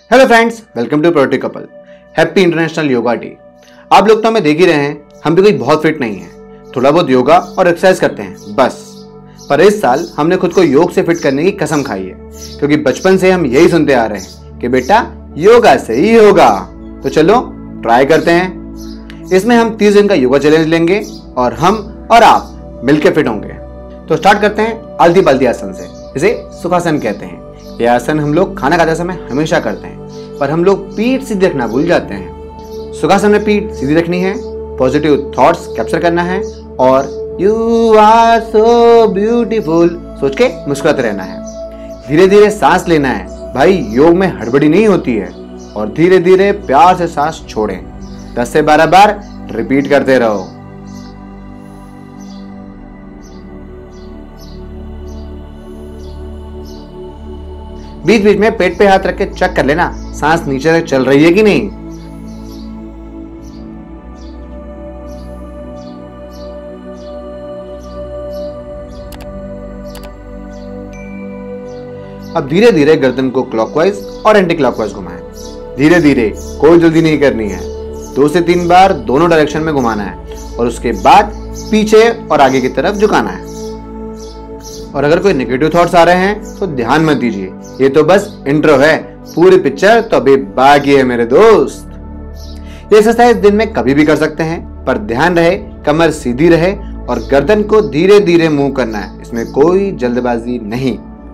Hello friends, welcome to प्रोटी couple. Happy international yoga day. आप लोग तो हमें देख ही रहे हैं, हम भी कोई बहुत फिट नहीं है। थोड़ा बहुत योगा और एक्सरसाइज करते हैं बस। पर इस साल हमने खुद को योग से फिट करने की कसम खाई है, क्योंकि बचपन से हम यही सुनते आ रहे हैं कि बेटा योगा से ही होगा। तो चलो ट्राई करते हैं। इसमें हम 30 दिन का योगा चैलेंज लेंगे और हम और आप मिलकर फिट होंगे। तो स्टार्ट करते हैं आलती पालती आसन से, इसे सुखासन कहते हैं। यह आसन हम लोग खाना खाते समय हमेशा करते हैं, पर हम लोग पीठ सीधी रखना भूल जाते हैं। सुखासन में पीठ सीधी रखनी है, पॉजिटिव थॉट्स कैप्चर करना है और यू आर सो ब्यूटीफुल सोच के मुस्कुराते रहना है। धीरे धीरे सांस लेना है। भाई योग में हड़बड़ी नहीं होती है। और धीरे धीरे प्यार से सांस छोड़ें। 10 से 12 बार रिपीट करते रहो। बीच बीच में पेट पे हाथ रख के चेक कर लेना सांस नीचे तक चल रही है कि नहीं। अब धीरे धीरे गर्दन को क्लॉकवाइज और एंटी क्लॉकवाइज घुमाएं। धीरे धीरे, कोई जल्दी नहीं करनी है। 2 से 3 बार दोनों डायरेक्शन में घुमाना है और उसके बाद पीछे और आगे की तरफ झुकाना है। और अगर कोई नेगेटिव थॉट्स आ रहे हैं तो ध्यान मत दीजिए, ये तो बस इंट्रो है। पूरी पिक्चर तो अभी बाकी है मेरे दोस्त। ये एक्सरसाइज दिन में कभी भी कर सकते हैं, पर ध्यान रहे कमर सीधी रहे और गर्दन को धीरे धीरे मूव करना है। इसमें कोई जल्दबाजी नहीं।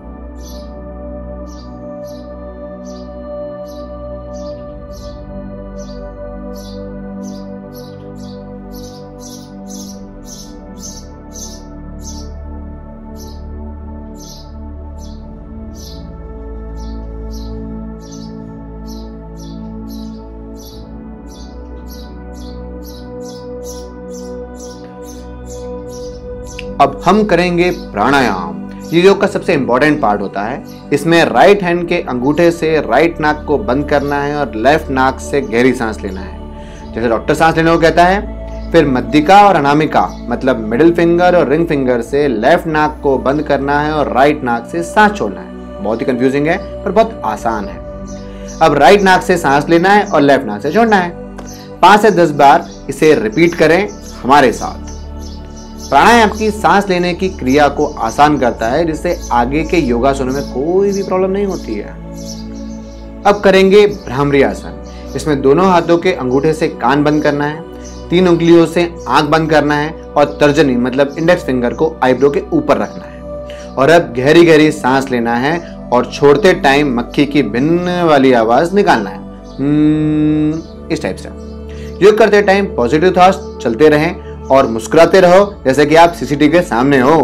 अब हम करेंगे प्राणायाम। ये योग का सबसे इंपॉर्टेंट पार्ट होता है। इसमें राइट हैंड के अंगूठे से राइट नाक को बंद करना है और लेफ्ट नाक से गहरी सांस लेना है, जैसे डॉक्टर सांस लेने को कहता है। फिर मध्यिका और अनामिका मतलब मिडिल फिंगर और रिंग फिंगर से लेफ्ट नाक को बंद करना है और राइट नाक से सांस छोड़ना है। बहुत ही कंफ्यूजिंग है पर बहुत आसान है। अब राइट नाक से सांस लेना है और लेफ्ट नाक से छोड़ना है। 5 से 10 बार इसे रिपीट करें हमारे साथ। प्राणायाम की सांस लेने की क्रिया को आसान करता है, जिससे आगे के योगासनों में कोई भी प्रॉब्लम नहीं होती है। अब करेंगे भ्रामरी आसन। इसमें दोनों हाथों के अंगूठे से कान बंद करना है, 3 उंगलियों से आंख बंद करना है और तर्जनी मतलब इंडेक्स फिंगर को आईब्रो के ऊपर रखना है। और अब गहरी गहरी सांस लेना है और छोड़ते टाइम मक्खी की भिन्न वाली आवाज निकालना है, इस टाइप से। योग करते टाइम पॉजिटिव थॉट्स चलते रहें और मुस्कुराते रहो, जैसे कि आप सीसीटीवी के सामने हो।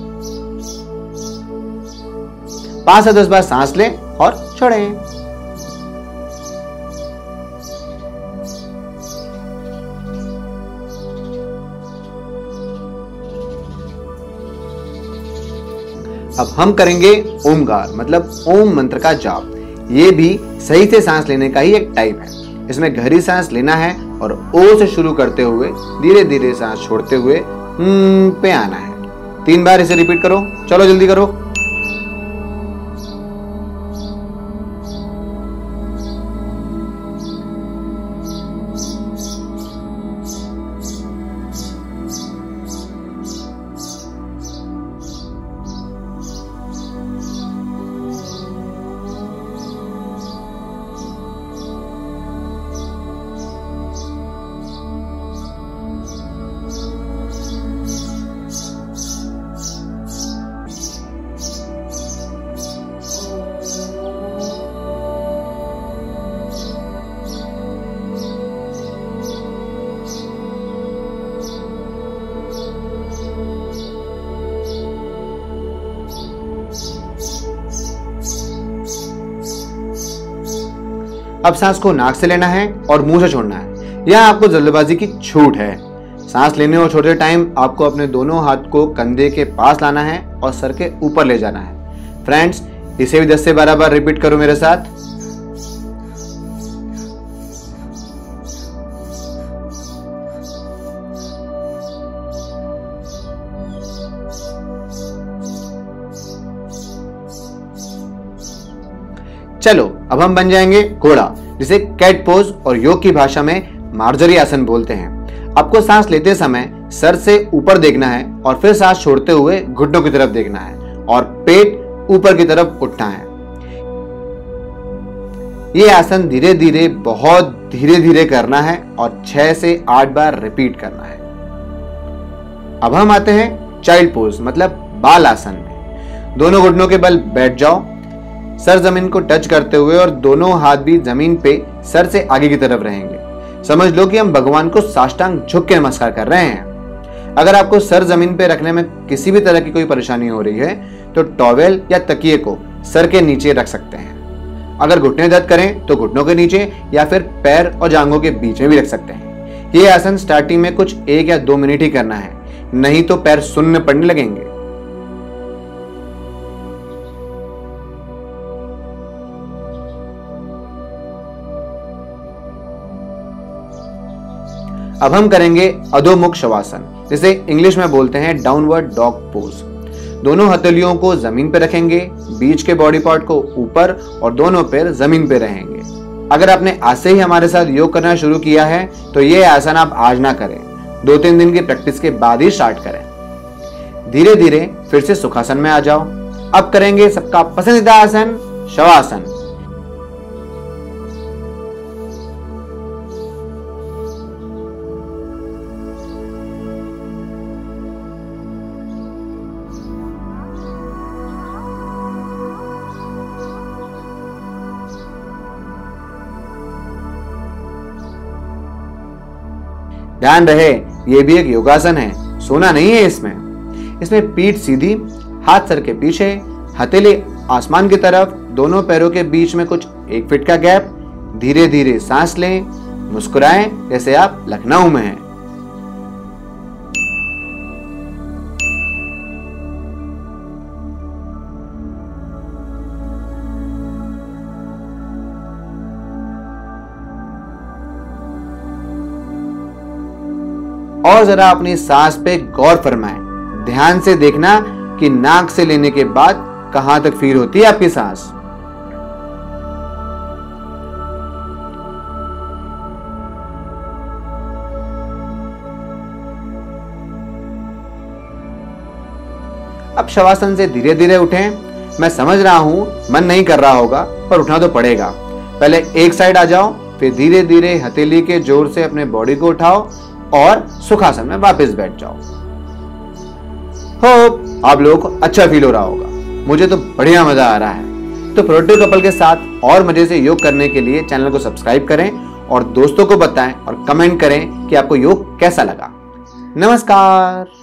5 से 10 बार सांस लें और छोड़ें। अब हम करेंगे ओमकार मतलब ओम मंत्र का जाप। ये भी सही से सांस लेने का ही एक टाइप है। इसमें गहरी सांस लेना है और ओ से शुरू करते हुए धीरे धीरे सांस छोड़ते हुए पे आना है। 3 बार इसे रिपीट करो। चलो जल्दी करो। अब सांस को नाक से लेना है और मुंह से छोड़ना है। यह आपको जल्दबाजी की छूट है। सांस लेने और छोड़ते टाइम आपको अपने दोनों हाथ को कंधे के पास लाना है और सर के ऊपर ले जाना है। फ्रेंड्स, इसे भी 10 से 12 बार रिपीट करो मेरे साथ। चलो अब हम बन जाएंगे घोड़ा, जिसे कैट पोज और योग की भाषा में मार्जरी आसन बोलते हैं। आपको सांस लेते समय सर से ऊपर देखना है और फिर सांस छोड़ते हुए घुटनों की तरफ देखना है और पेट ऊपर की तरफ उठना है। ये आसन धीरे धीरे, बहुत धीरे धीरे करना है और 6 से 8 बार रिपीट करना है। अब हम आते हैं चाइल्ड पोज मतलब बाल आसन में। दोनों घुटनों के बल बैठ जाओ, सर जमीन को टच करते हुए और दोनों हाथ भी जमीन पे सर से आगे की तरफ रहेंगे। समझ लो कि हम भगवान को साष्टांग झुक के नमस्कार कर रहे हैं। अगर आपको सर जमीन पे रखने में किसी भी तरह की कोई परेशानी हो रही है तो टॉवेल या तकिए को सर के नीचे रख सकते हैं। अगर घुटने दर्द करें तो घुटनों के नीचे या फिर पैर और जांघों के बीच में भी रख सकते हैं। ये आसन स्टार्टिंग में कुछ 1 या 2 मिनट ही करना है, नहीं तो पैर सुन्न पड़ने लगेंगे। अब हम करेंगे अधोमुख शवासन, जिसे इंग्लिश में बोलते हैं डाउनवर्ड डॉग पोज। दोनों हथेलियों को जमीन पर रखेंगे, बीच के बॉडी पार्ट को ऊपर और दोनों पैर जमीन पे रहेंगे। अगर आपने आज से ही हमारे साथ योग करना शुरू किया है तो ये आसन आप आज ना करें, 2-3 दिन की प्रैक्टिस के बाद ही स्टार्ट करें। धीरे धीरे फिर से सुखासन में आ जाओ। अब करेंगे सबका पसंदीदा आसन, शवासन। ध्यान रहे, ये भी एक योगासन है, सोना नहीं है इसमें पीठ सीधी, हाथ सर के पीछे, हथेली आसमान की तरफ, दोनों पैरों के बीच में कुछ 1 फीट का गैप। धीरे धीरे सांस लें, मुस्कुराएं जैसे आप लखनऊ में हैं। और जरा अपनी सांस पे गौर फरमाएं। ध्यान से देखना कि नाक से लेने के बाद कहां तक फील होती है आपकी सांस। अब शवासन से धीरे धीरे उठें। मैं समझ रहा हूं मन नहीं कर रहा होगा, पर उठना तो पड़ेगा। पहले एक साइड आ जाओ, फिर धीरे धीरे हथेली के जोर से अपने बॉडी को उठाओ और सुखासन में वापस बैठ जाओ। होप आप लोगों को अच्छा फील हो रहा होगा। मुझे तो बढ़िया मजा आ रहा है। तो प्रोडक्टिव कपल के साथ और मजे से योग करने के लिए चैनल को सब्सक्राइब करें और दोस्तों को बताएं और कमेंट करें कि आपको योग कैसा लगा। नमस्कार।